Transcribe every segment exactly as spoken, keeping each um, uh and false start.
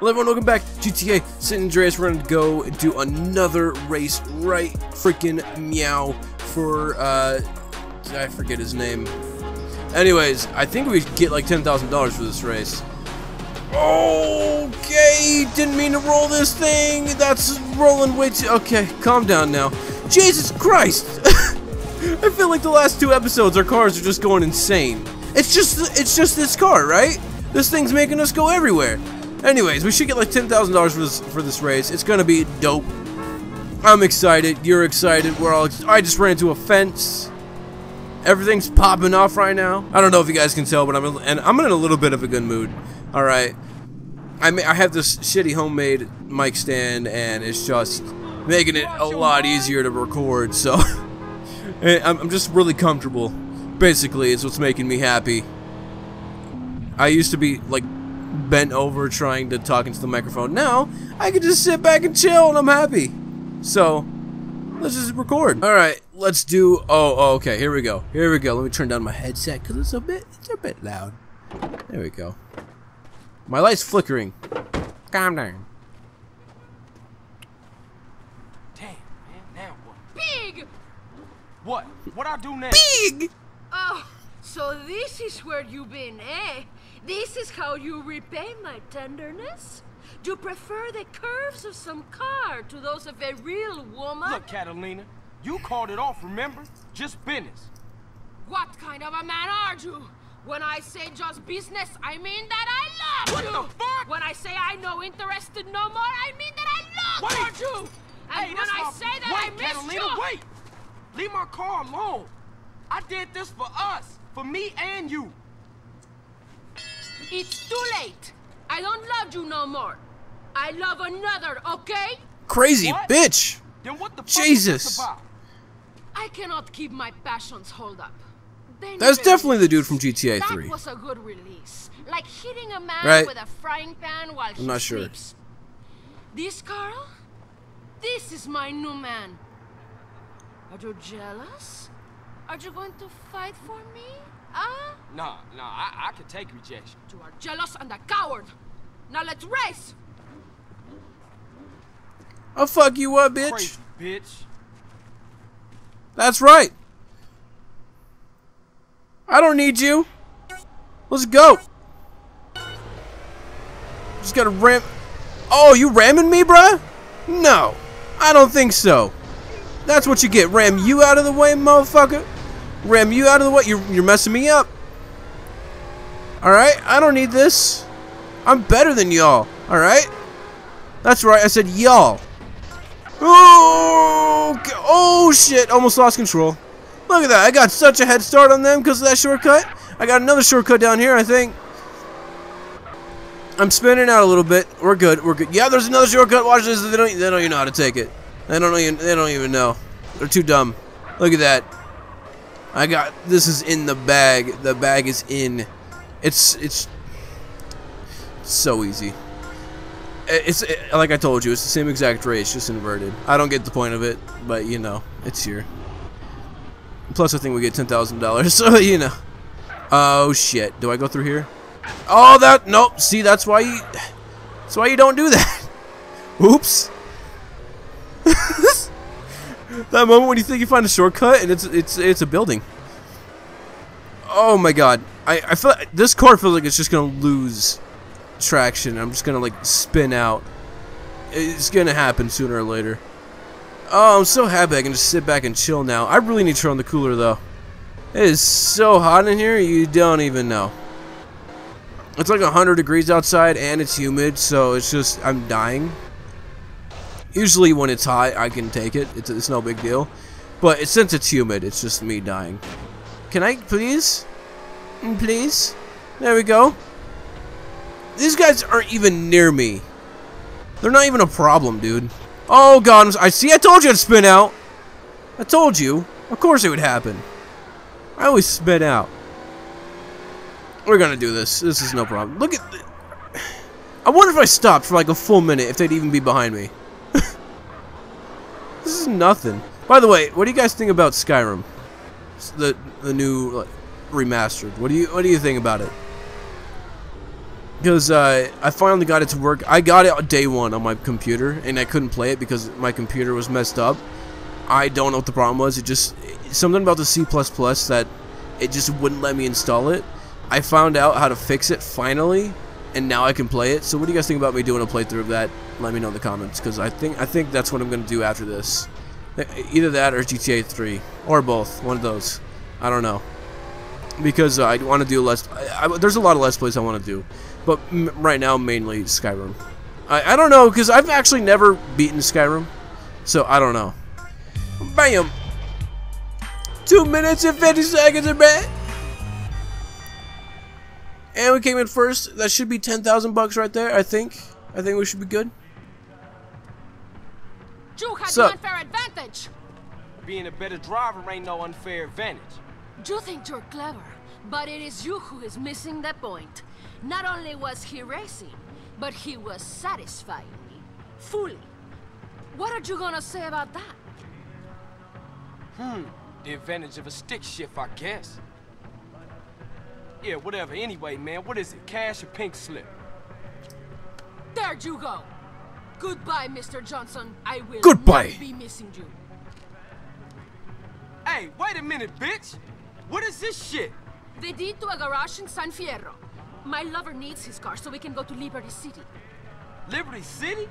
Hello everyone, welcome back to G T A San Andreas. We're gonna go do another race right freaking meow for, uh, I forget his name. Anyways, I think we get like ten thousand dollars for this race. Okay, didn't mean to roll this thing. That's rolling way too... Okay, calm down now. Jesus Christ! I feel like the last two episodes our cars are just going insane. It's just, it's just this car, right? This thing's making us go everywhere. Anyways, we should get like ten thousand dollars for this for this race. It's gonna be dope. I'm excited. You're excited. We're all. Ex I just ran into a fence. Everything's popping off right now. I don't know if you guys can tell, but I'm and I'm in a little bit of a good mood. All right. I I have this shitty homemade mic stand, and it's just making it a lot easier to record. So I'm I'm just really comfortable. Basically, it's what's making me happy. I used to be like bent over trying to talk into the microphone. Now I can just sit back and chill and I'm happy. So let's just record. Alright, let's do oh, oh okay, here we go. Here we go. Let me turn down my headset because it's a bit it's a bit loud. There we go. My light's flickering. Calm down. Damn, man, now what? Big! What? What I do now? Big! Oh, so this is where you've been, eh? This is how you repay my tenderness? Do you prefer the curves of some car to those of a real woman? Look, Catalina, you called it off, remember? Just business. What kind of a man are you? When I say just business, I mean that I love what you! What the fuck? When I say I no interested no more, I mean that I love wait. you! And hey, when I my... say that wait, I miss Catalina, you... wait! Leave my car alone! I did this for us, for me and you. It's too late. I don't love you no more. I love another, okay? Crazy what? bitch! Then what the Jesus! Fuck is this about? I cannot keep my passions hold up. They That's need a definitely the release. dude from G T A three. That was a good release. Like hitting a man Right. with a frying pan while I'm he not sure. sleeps. This, Carl? This is my new man. Are you jealous? Are you going to fight for me? Huh? Nah, nah, I, I can take rejection. You are jealous and a coward. Now let's race! I'll fuck you up, bitch. Crazy bitch. That's right. I don't need you. Let's go. Just gotta ram. Oh, you ramming me, bruh? No, I don't think so. That's what you get. Ram you out of the way, motherfucker. Ram you out of the way. You're, you're messing me up. Alright, I don't need this. I'm better than y'all. Alright? That's right, I said y'all. Oh, oh shit, almost lost control. Look at that, I got such a head start on them because of that shortcut. I got another shortcut down here, I think. I'm spinning out a little bit. We're good, we're good. Yeah, there's another shortcut. Watch this. They don't, they don't even know how to take it. They don't even, they don't even know. They're too dumb. Look at that. I got, this is in the bag. The bag is in. It's, it's so easy. It's it, like I told you, it's the same exact race, just inverted. I don't get the point of it, but you know, it's here. Plus, I think we get ten thousand dollars, so you know. Oh shit! Do I go through here? Oh, that nope. See, that's why you. That's why you don't do that. Oops. That moment when you think you find a shortcut and it's it's it's a building. Oh my god! I I feel like this car feels like it's just gonna lose traction. I'm just gonna like spin out. It's gonna happen sooner or later. Oh, I'm so happy I can just sit back and chill now. I really need to turn on the cooler though. It is so hot in here, you don't even know. It's like a hundred degrees outside and it's humid, so it's just I'm dying. Usually when it's hot, I can take it. It's, it's no big deal. But it, since it's humid, it's just me dying. Can I, please? Please? There we go. These guys aren't even near me. They're not even a problem, dude. Oh, God. I see. I told you I'd spin out. I told you. Of course it would happen. I always spin out. We're going to do this. This is no problem. Look at... The, I wonder if I stopped for like a full minute, if they'd even be behind me. This is nothing. By the way, what do you guys think about Skyrim? The the new like, remastered. What do you what do you think about it? because uh, I finally got it to work. I got it on day one on my computer, and I couldn't play it because my computer was messed up. I don't know what the problem was. It just something about the C plus plus that it just wouldn't let me install it. I found out how to fix it finally, and now I can play it. So what do you guys think about me doing a playthrough of that? Let me know in the comments, because I think I think that's what I'm gonna do after this. Either that or G T A three, or both. One of those. I don't know. Because uh, I want to do less. I, I, there's a lot of Let's Plays I want to do, but m right now mainly Skyrim. I, I don't know, because I've actually never beaten Skyrim, so I don't know. Bam! Two minutes and fifty seconds are back, and we came in first. That should be ten thousand bucks right there. I think. I think we should be good. You had So- the unfair advantage. Being a better driver ain't no unfair advantage. You think you're clever, but it is you who is missing the point. Not only was he racing, but he was satisfying me. Fully. What are you gonna say about that? Hmm, the advantage of a stick shift, I guess. Yeah, whatever. Anyway, man, what is it? Cash or pink slip? There you go. Goodbye, Mister Johnson. I will Goodbye. not be missing you. Hey, wait a minute, bitch! What is this shit? The deed to a garage in San Fierro. My lover needs his car so we can go to Liberty City. Liberty City?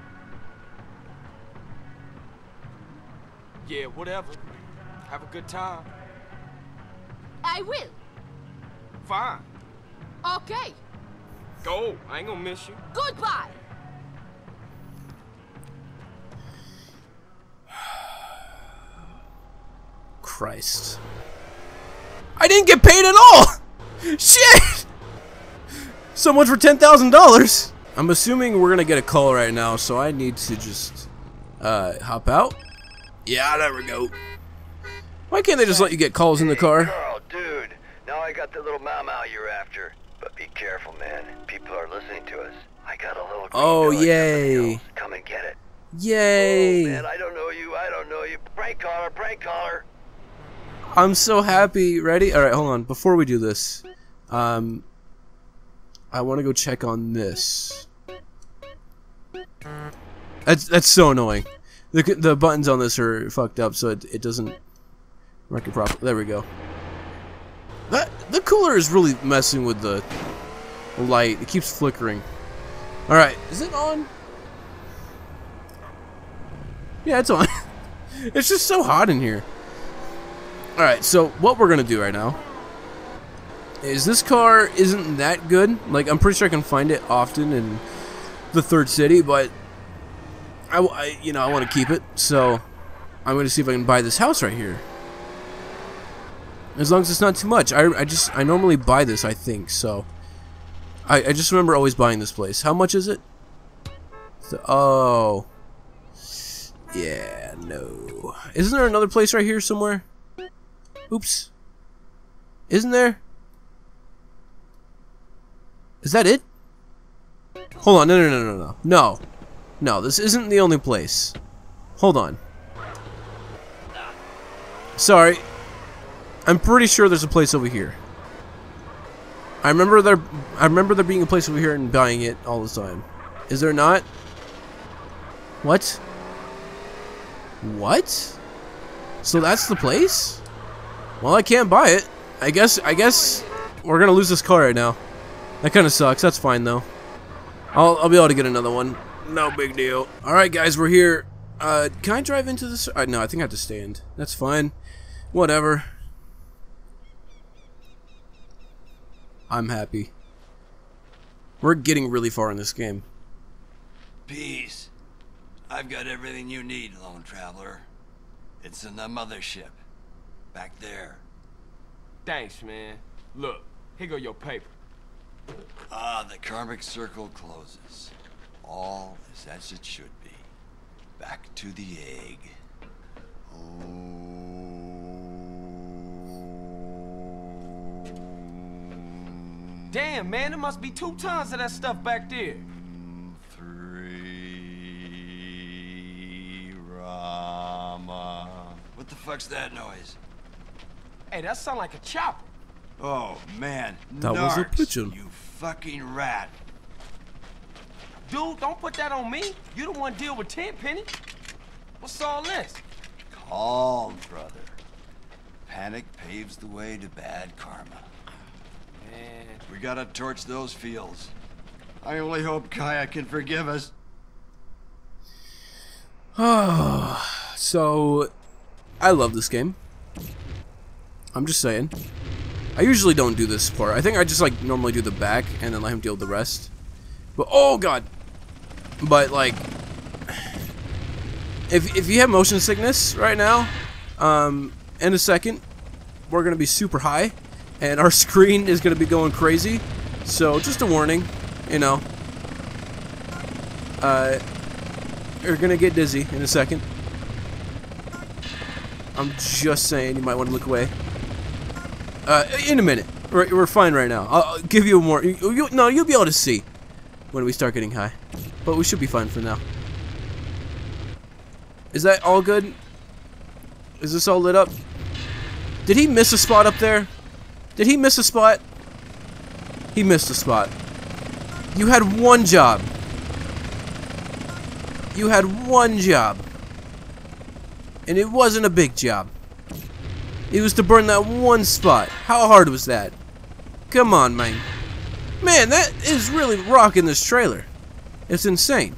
Yeah, whatever. Have a good time. I will. Fine. Okay. Go. I ain't gonna miss you. Goodbye. Christ. I didn't get paid at all! Shit! So much for ten thousand dollars! I'm assuming we're gonna get a call right now, so I need to just uh, hop out. Yeah, there we go. Why can't they just let you get calls in the car? Carl, dude, now I got the little mau mau you're after. But be careful, man. People are listening to us. I got a little green Oh, dog up in the yay. hills. Come and get it. Yay! Oh, man, I don't know you. I don't know you. Prank caller, prank caller. I'm so happy. Ready? Alright, hold on. Before we do this, um, I want to go check on this. That's that's so annoying. The the buttons on this are fucked up, so it it doesn't work it properly. There we go. That the cooler is really messing with the light. It keeps flickering. All right, is it on? Yeah, it's on. It's just so hot in here. All right, so what we're gonna do right now is this car isn't that good. Like, I'm pretty sure I can find it often in the third city, but I, I you know, I want to keep it, so I'm gonna see if I can buy this house right here. As long as it's not too much. I, I just I normally buy this, I think, so I, I just remember always buying this place. How much is it? So, oh, yeah, no. Isn't there another place right here somewhere? Oops. Isn't there? Is that it? Hold on, no, no, no, no, no. No. No, this isn't the only place. Hold on. Sorry. I'm pretty sure there's a place over here. I remember there I remember there being a place over here and buying it all the time. Is there not? What? What? So that's the place? Well, I can't buy it. I guess I guess we're gonna lose this car right now. That kinda sucks. That's fine though. I'll I'll be able to get another one. No big deal. Alright guys, we're here. Uh can I drive into this? Uh, no, I think I have to stand. That's fine. Whatever. I'm happy. We're getting really far in this game. Peace. I've got everything you need, lone traveler. It's in the mothership. Back there. Thanks, man. Look, here go your paper. Ah, the karmic circle closes. All is as it should be. Back to the egg. Damn, man, there must be two tons of that stuff back there. Three Rama. What the fuck's that noise? Hey, that sound like a chopper. Oh man, That was a Narcs, pigeon. You fucking rat. Dude, don't put that on me. You the one deal with Tenpenny. What's all this? Calm, brother. Panic paves the way to bad karma. Man. We gotta torch those fields. I only hope Kaya can forgive us. So, I love this game. I'm just saying. I usually don't do this part. I think I just like normally do the back and then let him deal with the rest. But oh god. But like, if if you have motion sickness right now, um, in a second, we're gonna be super high, and our screen is gonna be going crazy. So just a warning, you know. Uh, you're gonna get dizzy in a second. I'm just saying, you might want to look away. Uh, in a minute. We're, we're fine right now. I'll, I'll give you a more. You, you, no, you'll be able to see when we start getting high. But we should be fine for now. Is that all good? Is this all lit up? Did he miss a spot up there? Did he miss a spot? He missed a spot. You had one job. You had one job. And it wasn't a big job. It was to burn that one spot. How hard was that? Come on, man. Man, that is really rocking this trailer. It's insane.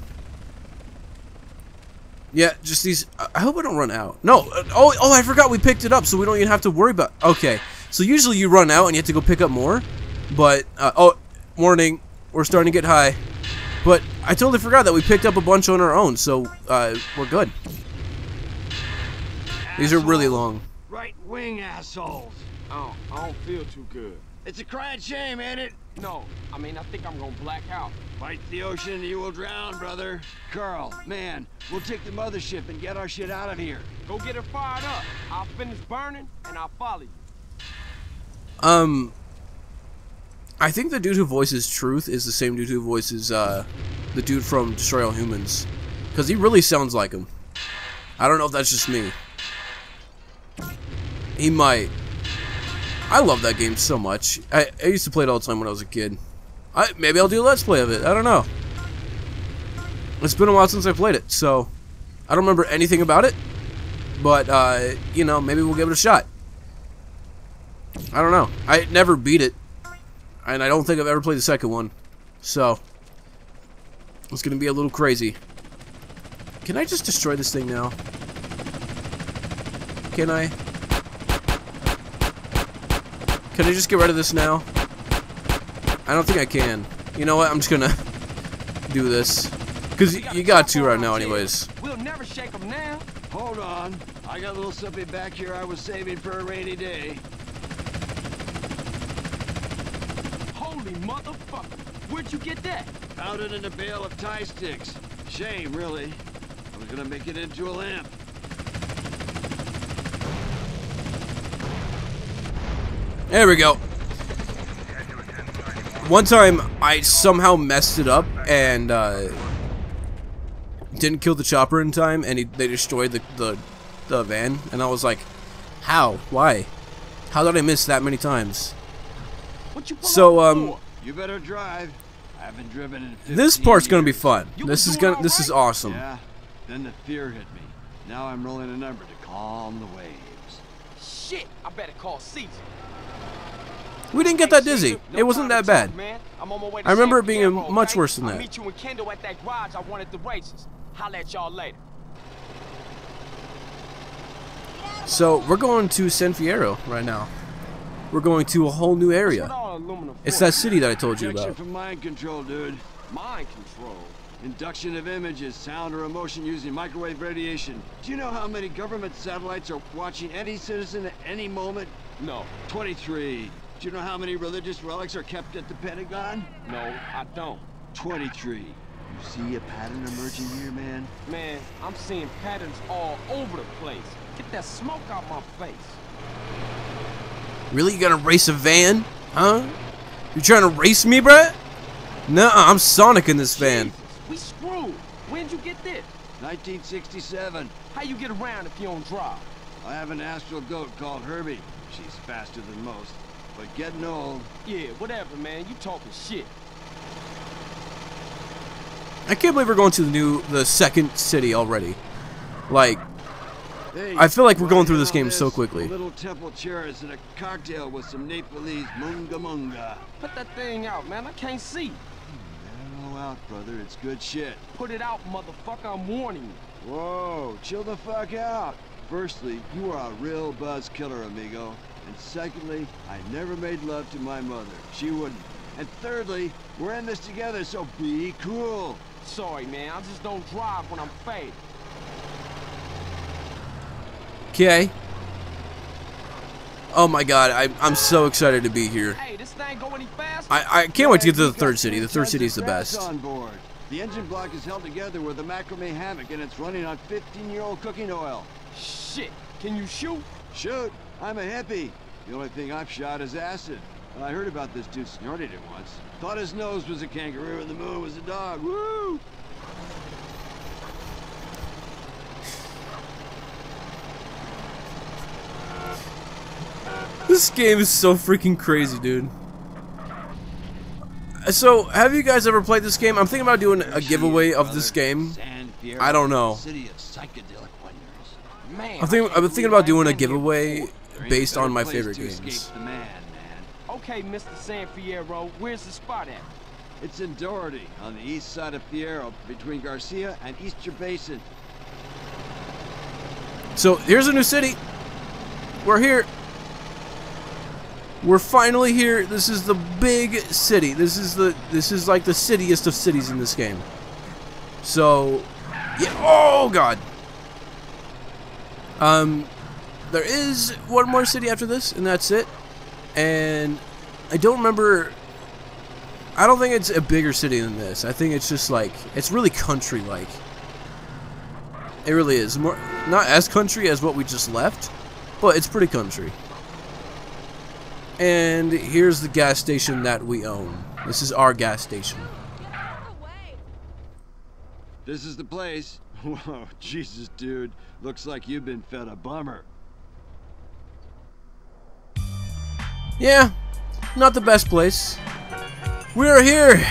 Yeah, just these... I hope I don't run out. No. Oh, oh, I forgot we picked it up, so we don't even have to worry about... Okay. So usually you run out and you have to go pick up more. But, uh, oh, warning. We're starting to get high. But I totally forgot that we picked up a bunch on our own, so uh, we're good. These are really long. Right-wing assholes. Oh, I don't feel too good. It's a crying shame, ain't it? No, I mean, I think I'm gonna black out. Fight the ocean and you will drown, brother. Carl, man, we'll take the mothership and get our shit out of here. Go get her fired up. I'll finish burning, and I'll follow you. Um, I think the dude who voices Truth is the same dude who voices, uh, the dude from Destroy All Humans. Because he really sounds like him. I don't know if that's just me. He might. I love that game so much. I, I used to play it all the time when I was a kid. I, maybe I'll do a Let's Play of it. I don't know. It's been a while since I played it, so I don't remember anything about it. But, uh, you know, maybe we'll give it a shot. I don't know. I never beat it. And I don't think I've ever played the second one. So, it's going to be a little crazy. Can I just destroy this thing now? Can I? Can I just get rid of this now? I don't think I can. You know what? I'm just gonna do this. Because you got to right now anyways. We'll never shake them now. Hold on. I got a little something back here I was saving for a rainy day. Holy motherfucker. Where'd you get that? Found it in a bale of tie sticks. Shame, really. I was gonna make it into a lamp. There we go. One time, I somehow messed it up and uh, didn't kill the chopper in time, and he, they destroyed the, the the van. And I was like, "How? Why? How did I miss that many times?" What you So um, you better drive. I haven't driven in fifteen this part's gonna be years. fun. You This was is doing gonna. This is all right? awesome. Yeah. Then the fear hit me. Now I'm rolling a number to calm the waves. Shit, I better call Caesar. We didn't get that dizzy. It wasn't that bad. I remember it being much worse than that. I'll meet you and Kendall at that garage I wanted the races. Holla at y'all later. So we're going to San Fierro right now. We're going to a whole new area. It's that city that I told you Protection about. from mind control, dude. Mind control. Induction of images, sound or emotion using microwave radiation. Do you know how many government satellites are watching any citizen at any moment? No. twenty-three. Do you know how many religious relics are kept at the Pentagon? No, I don't. twenty-three. You see a pattern emerging here, man? Man, I'm seeing patterns all over the place. Get that smoke out my face. Really? You gonna race a van? Huh? You trying to race me, bruh? Nuh-uh, I'm Sonic in this van. Jesus, we screwed. When'd you get this? nineteen sixty-seven. How you get around if you don't drive? I have an astral goat called Herbie. She's faster than most. but getting old. Yeah, whatever, man. You talking shit. I can't believe we're going to the new, the second city already. Like, Hey, I feel like we're going wanna through this hear game all so this? quickly. A little temple chairs and a cocktail with some Nepalese munga munga. Put that thing out, man. I can't see. Mellow out, brother. It's good shit. Put it out, motherfucker. I'm warning you. Whoa, chill the fuck out. Firstly, you are a real buzz killer, amigo. And secondly, I never made love to my mother. She wouldn't. And thirdly, we're in this together, so be cool. Sorry, man. I just don't drive when I'm faded. Okay. Oh my god, I, I'm so excited to be here. Hey, this thing go any faster? I, I can't wait to get to the We got third city. The third city is the Bass best. on board. The engine block is held together with a macrame hammock, and it's running on fifteen-year-old cooking oil. Shit. Can you shoot? Shoot, I'm a hippie. The only thing I've shot is acid. I heard about this dude snorted it once. Thought his nose was a kangaroo and the moon was a dog. Woo! This game is so freaking crazy, dude. So, have you guys ever played this game? I'm thinking about doing a giveaway of this game. I don't know. City of psychedelic wonders. Man. I'm thinking, I'm thinking about doing a giveaway based on my favorite Place to games. escape the man, man. Okay, Mister San Fierro, where's the spot at? It's in Doherty, on the east side of Fierro, between Garcia and Easter Basin. So, here's a new city. We're here. We're finally here. This is the big city. This is the this is like the cityest of cities in this game. So, yeah. Oh god. Um, there is one more city after this, and that's it. And I don't remember. I don't think it's a bigger city than this. I think it's just like it's really country-like. It really is more not as country as what we just left, but it's pretty country. And here's the gas station that we own. This is our gas station. This is the place. Whoa, Jesus, dude. Looks like you've been fed a bummer. Yeah, not the best place. We're here.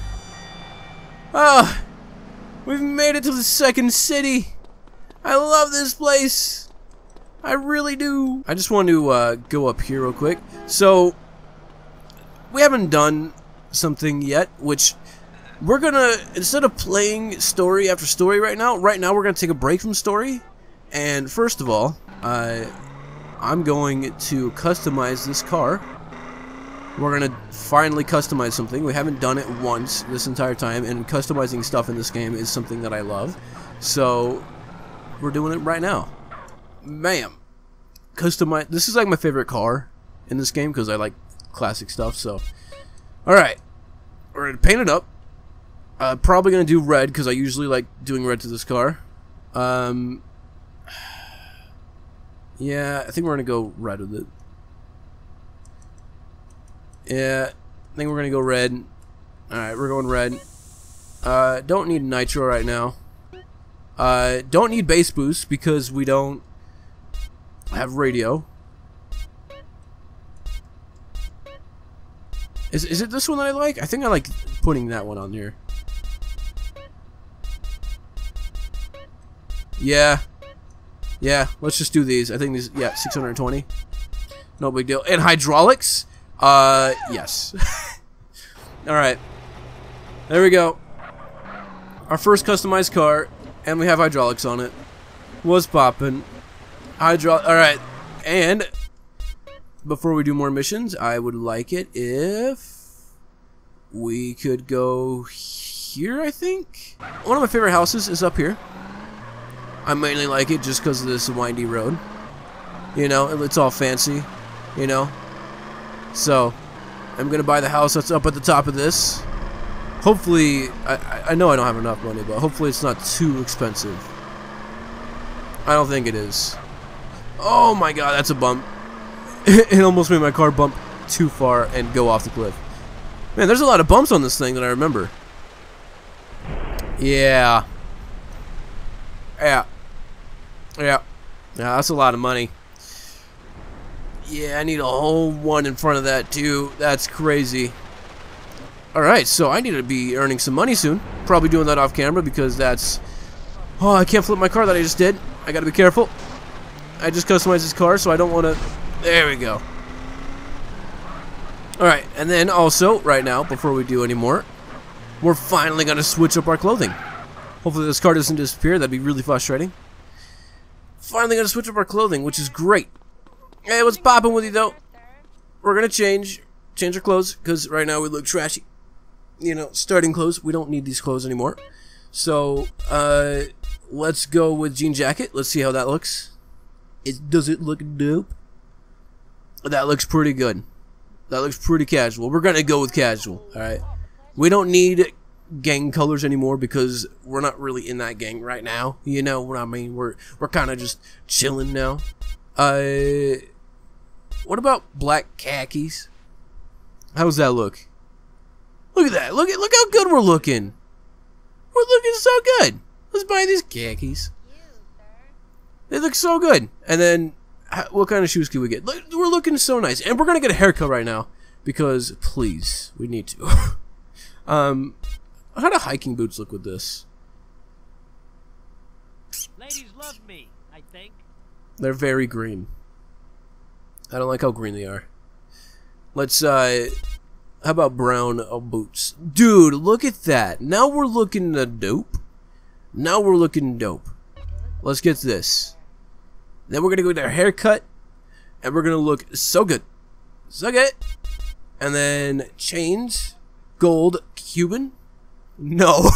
Ah, we've made it to the second city. I love this place. I really do. I just want to uh, go up here real quick. So, we haven't done something yet, which we're gonna, instead of playing story after story right now, right now we're gonna take a break from story. And first of all, uh, I'm going to customize this car. We're gonna finally customize something. We haven't done it once this entire time, and customizing stuff in this game is something that I love. So, we're doing it right now. Bam. Customize. This is like my favorite car in this game because I like classic stuff. So, all right, we're gonna paint it up. Uh, probably gonna do red because I usually like doing red to this car. Um, yeah, I think we're gonna go red with it. Yeah, I think we're gonna go red. All right, we're going red. Uh, don't need nitro right now. Uh, don't need bass boost because we don't have radio. Is, is it this one that I like? I think I like putting that one on here. Yeah. Yeah, let's just do these. I think these, yeah, six hundred twenty. No big deal. And hydraulics? Uh, yes. Alright. There we go. Our first customized car. And we have hydraulics on it. What's poppin'? Hydro. Alright. And before we do more missions, I would like it if we could go here, I think? One of my favorite houses is up here. I mainly like it just because of this windy road. You know, it's all fancy. You know? So, I'm going to buy the house that's up at the top of this. Hopefully, I, I know I don't have enough money, but hopefully it's not too expensive. I don't think it is. Oh my god, that's a bump. It almost made my car bump too far and go off the cliff. Man, there's a lot of bumps on this thing that I remember. Yeah. Yeah. Yeah. Yeah, that's a lot of money. Yeah, I need a whole one in front of that too. That's crazy. Alright, so I need to be earning some money soon. Probably doing that off camera because that's... Oh, I can't flip my car that I just did. I gotta be careful. I just customized this car, so I don't want to... There we go. Alright, and then also, right now, before we do any more, we're finally gonna switch up our clothing. Hopefully this car doesn't disappear. That'd be really frustrating. Finally gonna switch up our clothing, which is great. Hey, what's poppin' with you, though? We're gonna change. Change our clothes, because right now we look trashy. You know, starting clothes. We don't need these clothes anymore. So, uh, let's go with jean jacket. Let's see how that looks. It, does it look dope? That looks pretty good. That looks pretty casual. We're gonna go with casual, alright? We don't need gang colors anymore because we're not really in that gang right now. You know what I mean? We're we're kind of just chilling now. Uh, what about black khakis? How's that look? Look at that. Look at look how good we're looking. We're looking so good. Let's buy these khakis. They look so good. And then, what kind of shoes can we get? Look, we're looking so nice. And we're going to get a haircut right now. Because, please, we need to. um, how do hiking boots look with this? Ladies love me, I think. They're very green. I don't like how green they are. Let's, uh... how about brown uh, boots? Dude, look at that. Now we're looking uh, dope. Now we're looking dope. Let's get this. Then we're going to go with our haircut. And we're going to look so good. So good. And then chains. Gold. Cuban. No.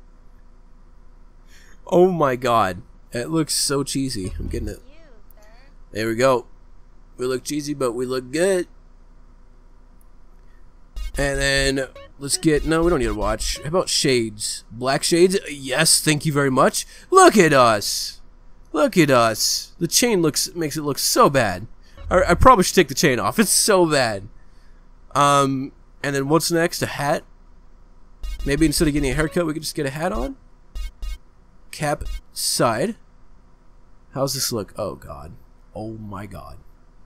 Oh my god. It looks so cheesy. I'm getting it. There we go. We look cheesy, but we look good. And then, let's get... No, we don't need a watch. How about shades? Black shades? Yes, thank you very much. Look at us. Look at us. The chain looks makes it look so bad. I, I probably should take the chain off. It's so bad. Um, and then what's next? A hat? Maybe instead of getting a haircut, we could just get a hat on? Cap side. How's this look? Oh, God. Oh, my God.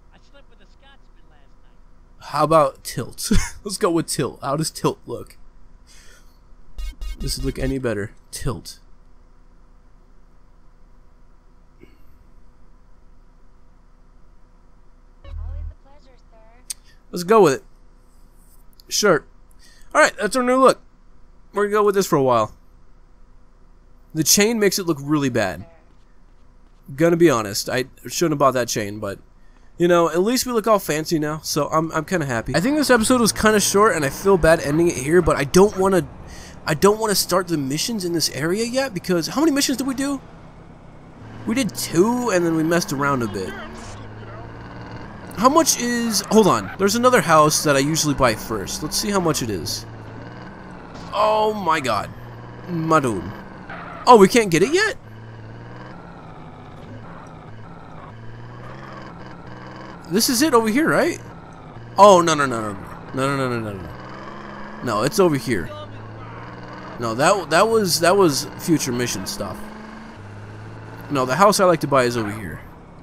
How about tilt? Let's go with tilt. How does tilt look? Does it look any better? Tilt. Always a pleasure, sir. Let's go with it. Sure. Alright, that's our new look. We're gonna go with this for a while. The chain makes it look really bad. Gonna be honest. I shouldn't have bought that chain, but... You know, at least we look all fancy now, so I'm, I'm kind of happy. I think this episode was kind of short, and I feel bad ending it here, but I don't want to I don't want to start the missions in this area yet, because how many missions did we do? We did two, and then we messed around a bit. How much is... Hold on. There's another house that I usually buy first. Let's see how much it is. Oh my god. Madun. Oh, we can't get it yet? This is it over here, right? Oh, no, no, no, no, no, no, no, no, no, no. No, it's over here. No, that that was that was future mission stuff. No, the house I like to buy is over here.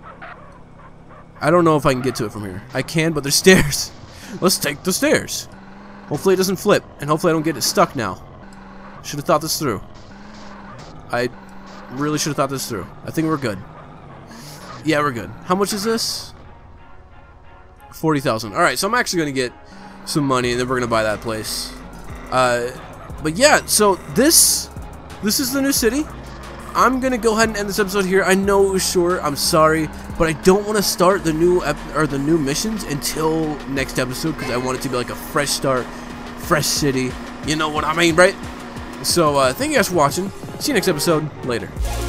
I don't know if I can get to it from here. I can, but there's stairs. Let's take the stairs. Hopefully it doesn't flip, and hopefully I don't get it stuck now. Should have thought this through. I really should have thought this through. I think we're good. Yeah, we're good. How much is this? forty thousand. Alright, so I'm actually going to get some money, and then we're going to buy that place. Uh, but yeah, so this, this is the new city. I'm going to go ahead and end this episode here. I know it was short. I'm sorry. But I don't want to start the new ep or the new missions until next episode, because I want it to be like a fresh start, fresh city. You know what I mean, right? So, uh, thank you guys for watching. See you next episode. Later.